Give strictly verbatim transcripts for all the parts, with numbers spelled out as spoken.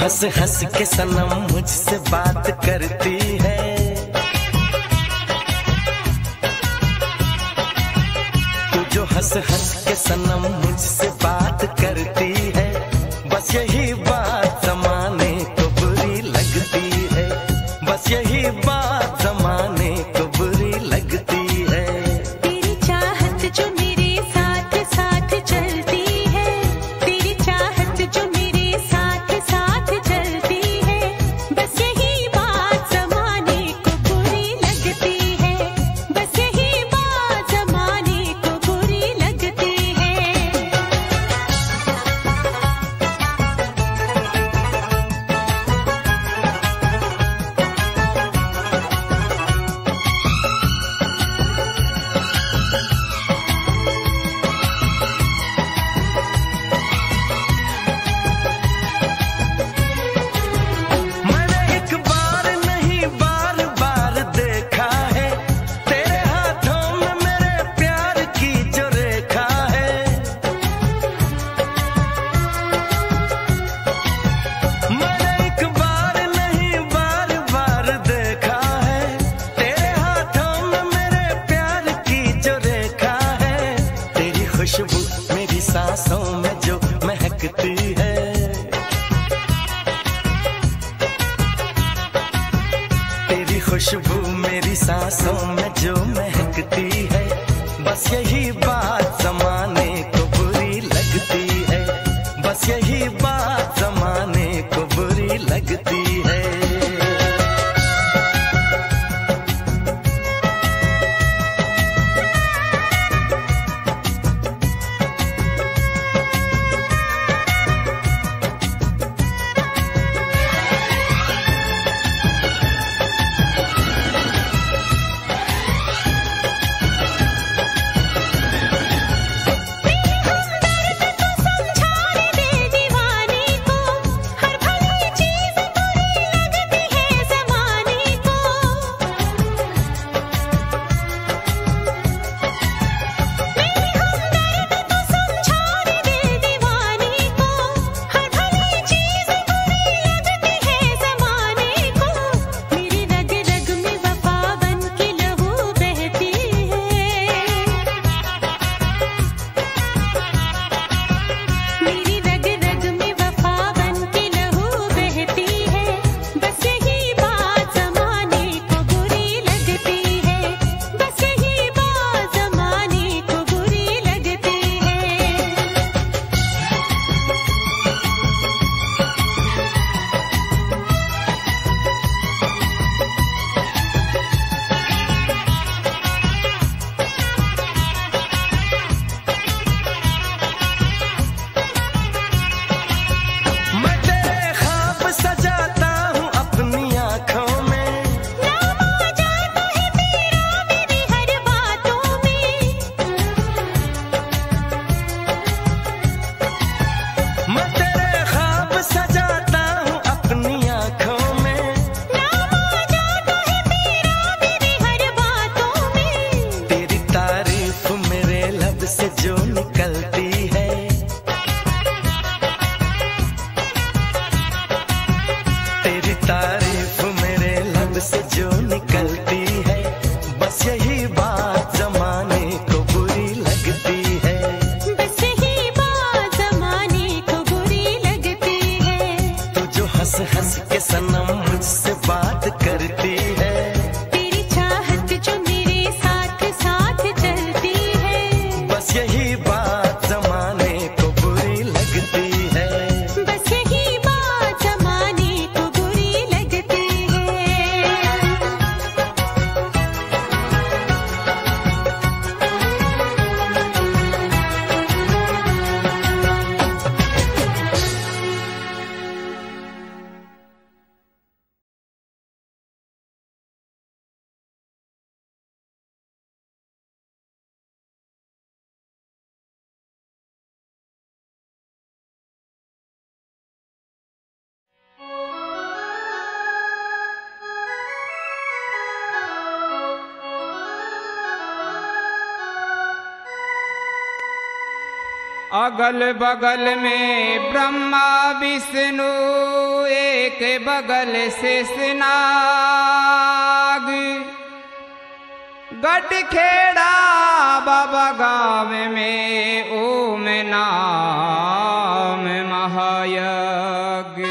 हंस हंस के सनम मुझसे बात करती है, तू जो हंस हंस के सनम मुझसे बात करती है, बस यही बात जमाने को बुरी लगती है, बस यही बात जमाने को बुरी लगती है। तेरी चाहत जो मेरे साथ साथ चलती है, तेरी चाहत जो मेरे साथ साथ चलती है, बस यही बात जमाने को बुरी लगती है, बस यही बात जमाने को बुरी लगती है। खुशबू मेरी सांसों में जो महकती है, तेरी खुशबू मेरी सांसों में जो महकती है, बस यही बात जमाने को बुरी लगती है, बस यही बात जमाने को बुरी लगती है। से जो निकलती है, तेरी तारीफ मेरे लब से जो निकलती है, बस यही बात जमाने को बुरी लगती है, बस यही बात जमाने को बुरी लगती है। तू जो हंस हंस के सनम मुझसे बात करती है, तेरी चाहत जो मेरे साथ साथ चलती है, बस यही बात जमाने को बुरी लगती है, बस यही बात जमाने को बुरी लगती है। अगल बगल में ब्रह्मा विष्णु, एक बगल शेषनाग। गटखेड़ा बाबा गाँव में ओम नाम महायज्ञ।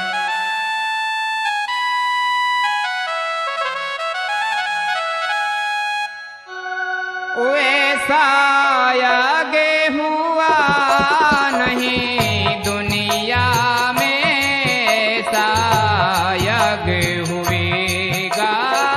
वैसा यज्ञ हुआ नहीं दुनिया में, ऐसा यज्ञ हुएगा।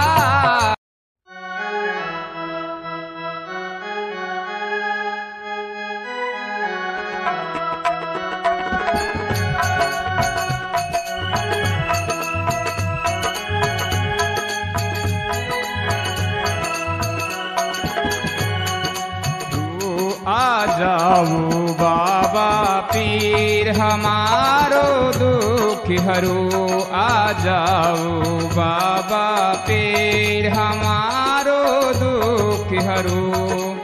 आ जाओ बाबा पीर हमारो दुख हरू, आ जाओ बाबा पीर हमारो दुख हरू।